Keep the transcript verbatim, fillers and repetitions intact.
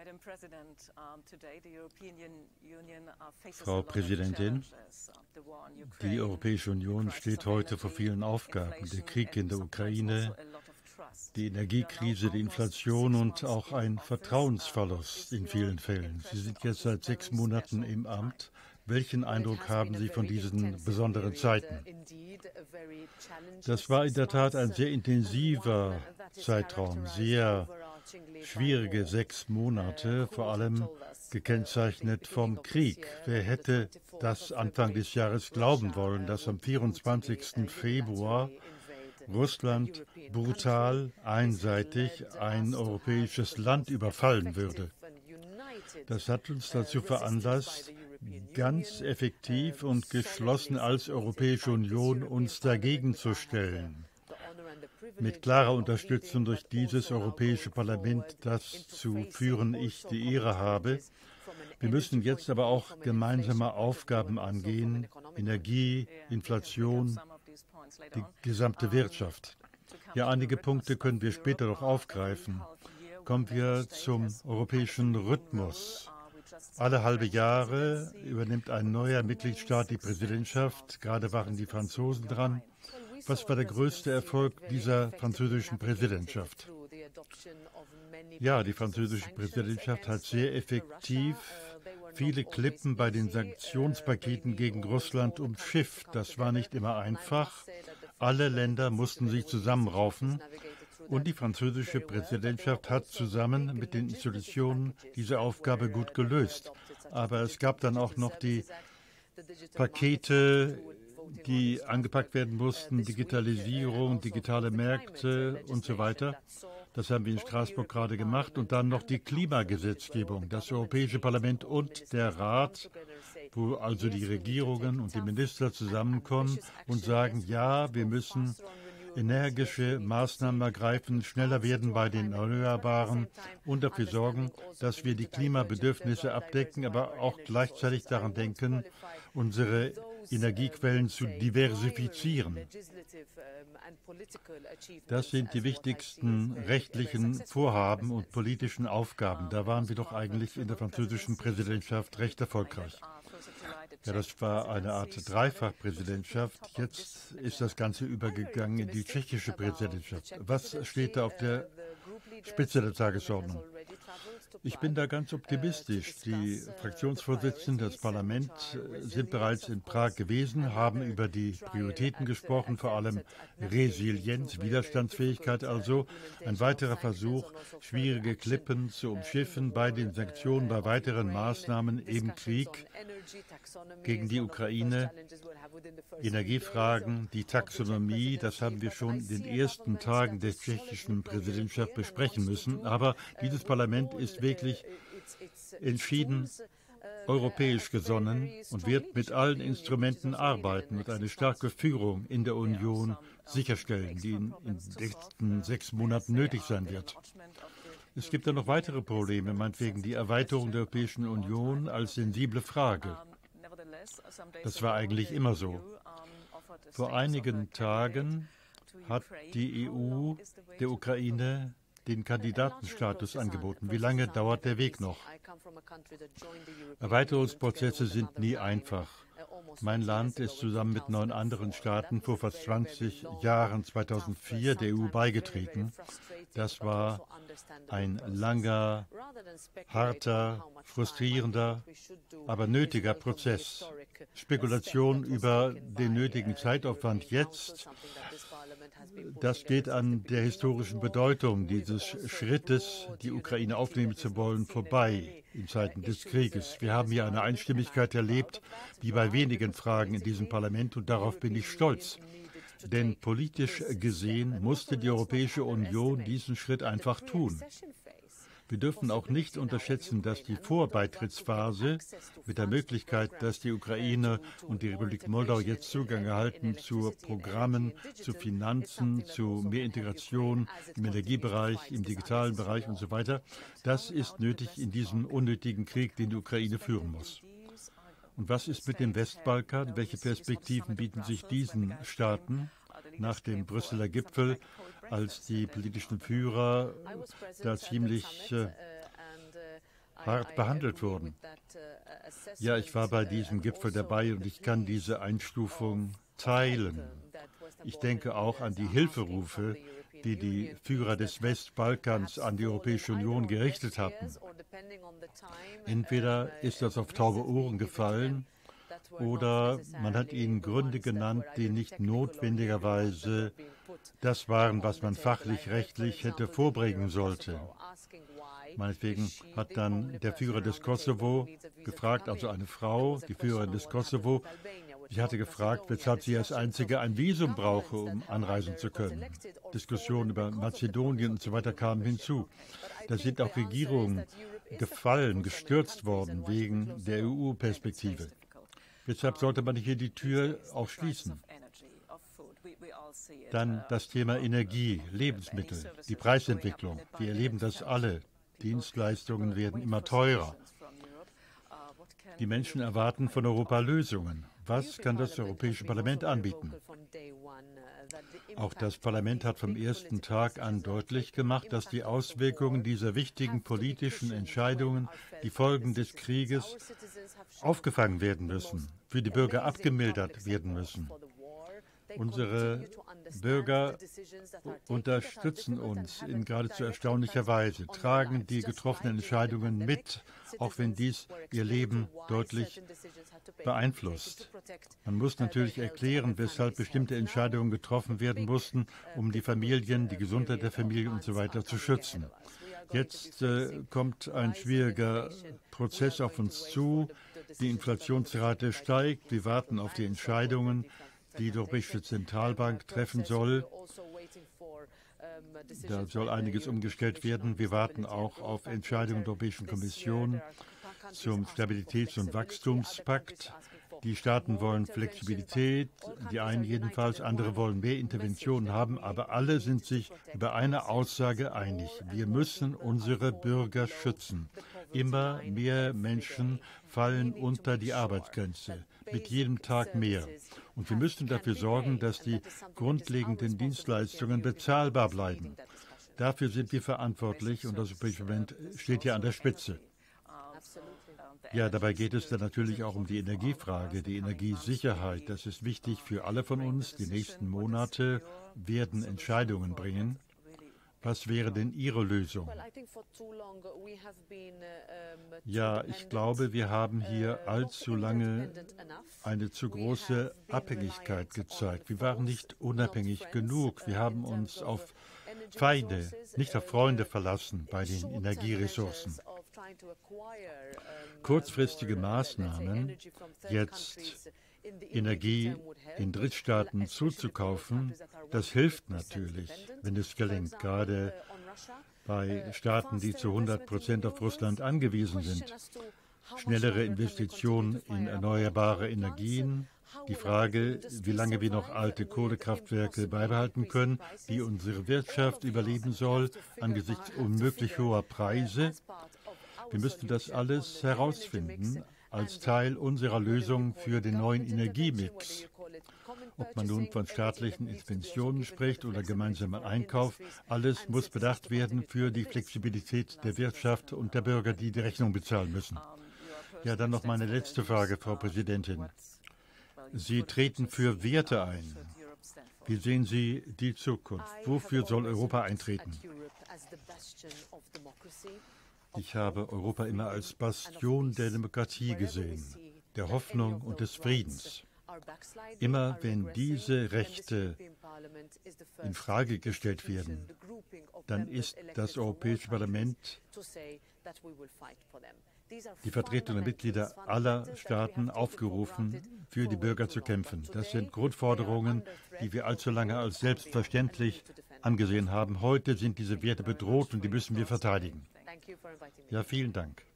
Frau Präsidentin, die Europäische Union steht heute vor vielen Aufgaben. Der Krieg in der Ukraine, die Energiekrise, die Inflation und auch ein Vertrauensverlust in vielen Fällen. Sie sind jetzt seit sechs Monaten im Amt. Welchen Eindruck haben Sie von diesen besonderen Zeiten? Das war in der Tat ein sehr intensiver Zeitraum, sehr schwierige sechs Monate, vor allem gekennzeichnet vom Krieg. Wer hätte das Anfang des Jahres glauben wollen, dass am vierundzwanzigsten Februar Russland brutal, einseitig ein europäisches Land überfallen würde? Das hat uns dazu veranlasst, ganz effektiv und geschlossen als Europäische Union uns dagegen zu stellen. Mit klarer Unterstützung durch dieses Europäische Parlament, das zu führen ich die Ehre habe. Wir müssen jetzt aber auch gemeinsame Aufgaben angehen: Energie, Inflation, die gesamte Wirtschaft. Ja, einige Punkte können wir später noch aufgreifen. Kommen wir zum europäischen Rhythmus. Alle halbe Jahre übernimmt ein neuer Mitgliedstaat die Präsidentschaft. Gerade waren die Franzosen dran. Was war der größte Erfolg dieser französischen Präsidentschaft? Ja, die französische Präsidentschaft hat sehr effektiv viele Klippen bei den Sanktionspaketen gegen Russland umschifft. Das war nicht immer einfach. Alle Länder mussten sich zusammenraufen. Und die französische Präsidentschaft hat zusammen mit den Institutionen diese Aufgabe gut gelöst. Aber es gab dann auch noch die Pakete, die angepackt werden mussten: Digitalisierung, digitale Märkte und so weiter. Das haben wir in Straßburg gerade gemacht. Und dann noch die Klimagesetzgebung. Das Europäische Parlament und der Rat, wo also die Regierungen und die Minister zusammenkommen und sagen, ja, wir müssen energische Maßnahmen ergreifen, schneller werden bei den Erneuerbaren und dafür sorgen, dass wir die Klimabedürfnisse abdecken, aber auch gleichzeitig daran denken, unsere Energiequellen zu diversifizieren. Das sind die wichtigsten rechtlichen Vorhaben und politischen Aufgaben. Da waren wir doch eigentlich in der französischen Präsidentschaft recht erfolgreich. Ja, das war eine Art Dreifachpräsidentschaft. Jetzt ist das Ganze übergegangen in die tschechische Präsidentschaft. Was steht da auf der Spitze der Tagesordnung? Ich bin da ganz optimistisch. Die Fraktionsvorsitzenden des Parlaments sind bereits in Prag gewesen, haben über die Prioritäten gesprochen, vor allem Resilienz, Widerstandsfähigkeit, also ein weiterer Versuch, schwierige Klippen zu umschiffen bei den Sanktionen, bei weiteren Maßnahmen im Krieg gegen die Ukraine, Energiefragen, die Taxonomie. Das haben wir schon in den ersten Tagen der tschechischen Präsidentschaft besprechen müssen. Aber dieses Parlament ist wirklich entschieden europäisch gesonnen und wird mit allen Instrumenten arbeiten und eine starke Führung in der Union sicherstellen, die in den nächsten sechs Monaten nötig sein wird. Es gibt dann noch weitere Probleme, meinetwegen die Erweiterung der Europäischen Union als sensible Frage. Das war eigentlich immer so. Vor einigen Tagen hat die E U der Ukraine den Kandidatenstatus angeboten. Wie lange dauert der Weg noch? Erweiterungsprozesse sind nie einfach. Mein Land ist zusammen mit neun anderen Staaten vor fast zwanzig Jahren, zweitausendvier, der E U beigetreten. Das war ein langer, harter, frustrierender, aber nötiger Prozess. Spekulation über den nötigen Zeitaufwand jetzt, das geht an der historischen Bedeutung dieses Schrittes, die Ukraine aufnehmen zu wollen, vorbei in Zeiten des Krieges. Wir haben hier eine Einstimmigkeit erlebt, wie bei wenigen Fragen in diesem Parlament, und darauf bin ich stolz. Denn politisch gesehen musste die Europäische Union diesen Schritt einfach tun. Wir dürfen auch nicht unterschätzen, dass die Vorbeitrittsphase mit der Möglichkeit, dass die Ukraine und die Republik Moldau jetzt Zugang erhalten zu Programmen, zu Finanzen, zu mehr Integration im Energiebereich, im digitalen Bereich und so weiter, das ist nötig in diesem unnötigen Krieg, den die Ukraine führen muss. Und was ist mit dem Westbalkan? Welche Perspektiven bieten sich diesen Staaten nach dem Brüsseler Gipfel, als die politischen Führer da ziemlich äh, hart behandelt wurden. Ja, ich war bei diesem Gipfel dabei und ich kann diese Einstufung teilen. Ich denke auch an die Hilferufe, die die Führer des Westbalkans an die Europäische Union gerichtet hatten. Entweder ist das auf taube Ohren gefallen, oder man hat ihnen Gründe genannt, die nicht notwendigerweise das waren, was man fachlich-rechtlich hätte vorbringen sollte. Meinetwegen hat dann der Führer des Kosovo gefragt, also eine Frau, die Führerin des Kosovo, sie hatte gefragt, weshalb sie als Einzige ein Visum brauche, um anreisen zu können. Diskussionen über Mazedonien und so weiter kamen hinzu. Da sind auch Regierungen gefallen, gestürzt worden wegen der E U-Perspektive. Deshalb sollte man hier die Tür auch schließen. Dann das Thema Energie, Lebensmittel, die Preisentwicklung. Wir erleben das alle. Dienstleistungen werden immer teurer. Die Menschen erwarten von Europa Lösungen. Was kann das Europäische Parlament anbieten? Auch das Parlament hat vom ersten Tag an deutlich gemacht, dass die Auswirkungen dieser wichtigen politischen Entscheidungen, die Folgen des Krieges, aufgefangen werden müssen, für die Bürger abgemildert werden müssen. Unsere Bürger unterstützen uns in geradezu erstaunlicher Weise, tragen die getroffenen Entscheidungen mit, auch wenn dies ihr Leben deutlich beeinflusst. Man muss natürlich erklären, weshalb bestimmte Entscheidungen getroffen werden mussten, um die Familien, die Gesundheit der Familie und so weiter zu schützen. Jetzt äh, kommt ein schwieriger Prozess auf uns zu. Die Inflationsrate steigt. Wir warten auf die Entscheidungen, die die Europäische Zentralbank treffen soll. Da soll einiges umgestellt werden. Wir warten auch auf Entscheidungen der Europäischen Kommission zum Stabilitäts- und Wachstumspakt. Die Staaten wollen Flexibilität, die einen jedenfalls, andere wollen mehr Interventionen haben, aber alle sind sich über eine Aussage einig. Wir müssen unsere Bürger schützen. Immer mehr Menschen fallen unter die Arbeitsgrenze, mit jedem Tag mehr. Und wir müssen dafür sorgen, dass die grundlegenden Dienstleistungen bezahlbar bleiben. Dafür sind wir verantwortlich und das Europäische Parlament steht hier an der Spitze. Ja, dabei geht es dann natürlich auch um die Energiefrage, die Energiesicherheit. Das ist wichtig für alle von uns. Die nächsten Monate werden Entscheidungen bringen. Was wäre denn Ihre Lösung? Ja, ich glaube, wir haben hier allzu lange eine zu große Abhängigkeit gezeigt. Wir waren nicht unabhängig genug. Wir haben uns auf Feinde, nicht auf Freunde verlassen bei den Energieressourcen. Kurzfristige Maßnahmen, jetzt Energie in Drittstaaten zuzukaufen, das hilft natürlich, wenn es gelingt, gerade bei Staaten, die zu hundert Prozent auf Russland angewiesen sind. Schnellere Investitionen in erneuerbare Energien, die Frage, wie lange wir noch alte Kohlekraftwerke beibehalten können, wie unsere Wirtschaft überleben soll angesichts unmöglich hoher Preise. Wir müssten das alles herausfinden als Teil unserer Lösung für den neuen Energiemix. Ob man nun von staatlichen Interventionen spricht oder gemeinsamen Einkauf, alles muss bedacht werden für die Flexibilität der Wirtschaft und der Bürger, die die Rechnung bezahlen müssen. Ja, dann noch meine letzte Frage, Frau Präsidentin. Sie treten für Werte ein. Wie sehen Sie die Zukunft? Wofür soll Europa eintreten? Ich habe Europa immer als Bastion der Demokratie gesehen, der Hoffnung und des Friedens. Immer wenn diese Rechte in Frage gestellt werden, dann ist das Europäische Parlament, die Vertreter und Mitglieder aller Staaten aufgerufen, für die Bürger zu kämpfen. Das sind Grundforderungen, die wir allzu lange als selbstverständlich angesehen haben. Heute sind diese Werte bedroht und die müssen wir verteidigen. Ja, vielen Dank.